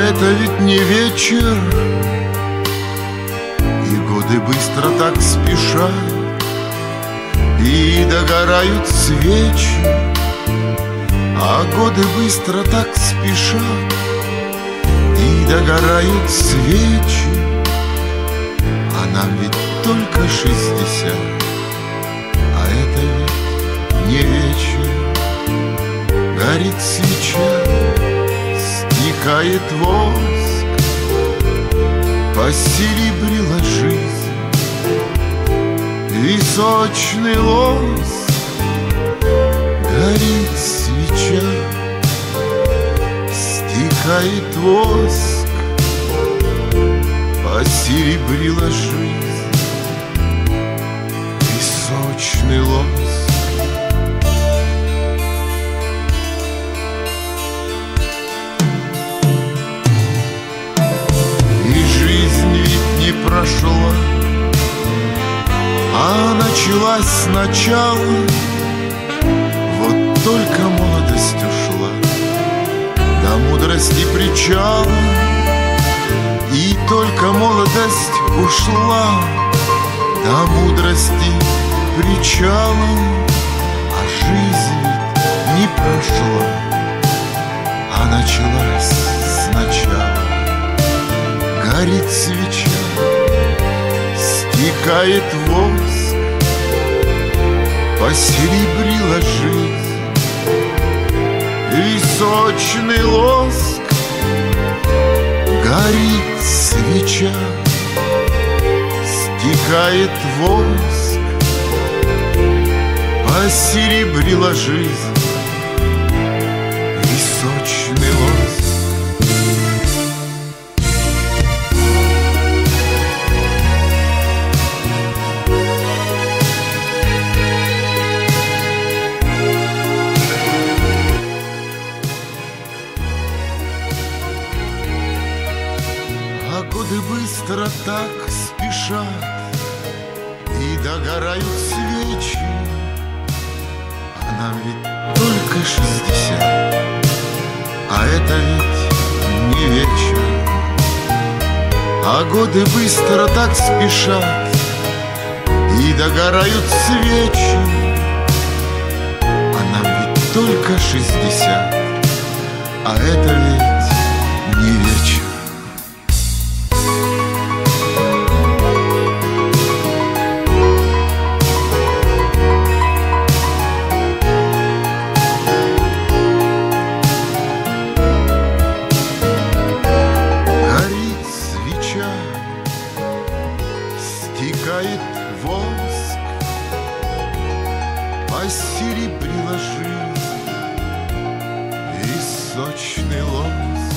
это ведь не вечер, и годы быстро так спешат, и догорают свечи, а годы быстро так спешат, и догорают свечи, а нам ведь только 60, а это ведь не вечер. Горит свеча, стекает воск, посеребрила жизнь, височный лоск. Горит свеча, стекает воск, посеребрила жизнь, височный лоск. Прошла, а началась сначала. Вот только молодость ушла до мудрости причала, и только молодость ушла до мудрости причала, а жизнь ведь не прошла, а началась сначала. Горит свеча, стекает воск, посеребрила жизнь, височный лоск. Горит свеча, стекает воск, посеребрила жизнь, височный лоск. Годы быстро так спешат, и догорают свечи, а нам ведь только 60, а это ведь не вечер. А годы быстро так спешат, и догорают свечи, а нам ведь только 60, а это ведь не вечер. Стекает воск, посеребрила жизнь, височный лоск.